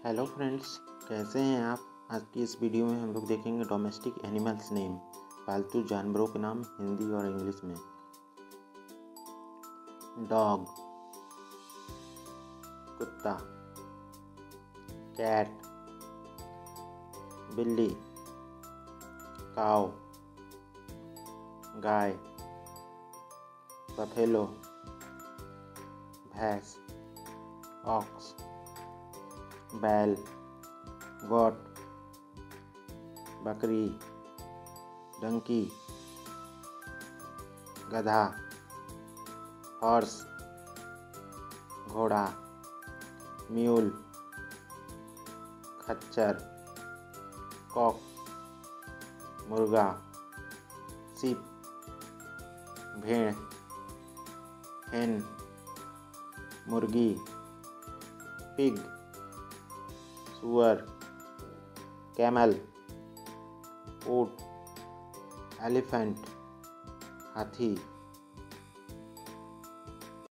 Hello friends, कैसे हैं आप। आज की इस वीडियो में हम लोग देखेंगे डोमेस्टिक एनिमल्स नेम, पालतू जानवरों के नाम हिंदी और इंग्लिश में। डॉग कुत्ता, कैट बिल्ली, काऊ गाय, बफेलो भैंस, ऑक्स बैल, गोट, बकरी, डंकी, गधा, हॉर्स, घोड़ा, म्यूल, खच्चर, कॉक, मुर्गा, सीप, भेड़, हेन, मुर्गी, पिग, सुअर, कैमल, ऊँट, एलिफेंट, हाथी।